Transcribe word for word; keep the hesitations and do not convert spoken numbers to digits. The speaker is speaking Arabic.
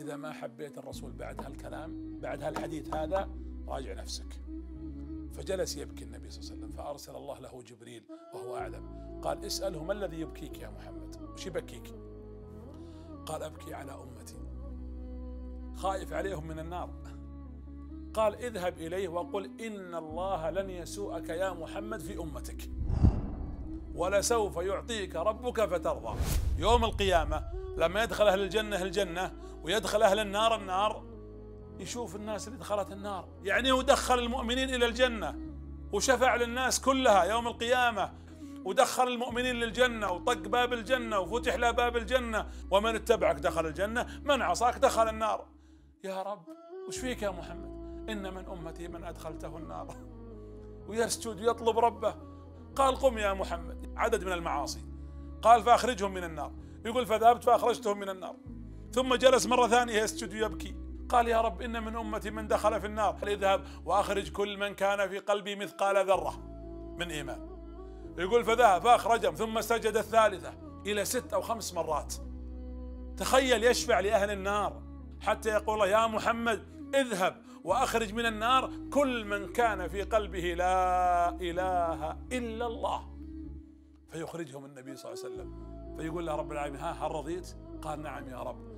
إذا ما حبيت الرسول بعد هالكلام، بعد هالحديث هذا، راجع نفسك. فجلس يبكي النبي صلى الله عليه وسلم، فأرسل الله له جبريل وهو أعلم، قال اسأله ما الذي يبكيك يا محمد؟ وش يبكيك؟ قال أبكي على أمتي، خائف عليهم من النار. قال اذهب إليه وقل إن الله لن يسوءك يا محمد في أمتك، ولسوف يعطيك ربك فترضى. يوم القيامة لما يدخل أهل الجنة الجنة ويدخل أهل النار النار، يشوف الناس اللي دخلت النار، يعني هو دخل المؤمنين إلى الجنة وشفع للناس كلها يوم القيامة، ودخل المؤمنين للجنة وطق باب الجنة وفتح له باب الجنة، ومن اتبعك دخل الجنة، من عصاك دخل النار. يا رب وش فيك يا محمد؟ إن من أمتي من أدخلته النار. ويسجد ويطلب ربه. قال قم يا محمد، عدد من المعاصي، قال فأخرجهم من النار، يقول فذهبت فأخرجتهم من النار. ثم جلس مرة ثانية يسجد ويبكي، قال يا رب إن من أمتي من دخل في النار، اذهب وأخرج كل من كان في قلبي مثقال ذرة من إيمان. يقول فذهب فأخرجهم، ثم سجد الثالثة إلى ست أو خمس مرات. تخيل يشفع لأهل النار حتى يقول الله يا محمد اذهب وأخرج من النار كل من كان في قلبه لا إله إلا الله، فيخرجهم النبي صلى الله عليه وسلم، فيقول له رب العالمين ها هل رضيت؟ قال نعم يا رب.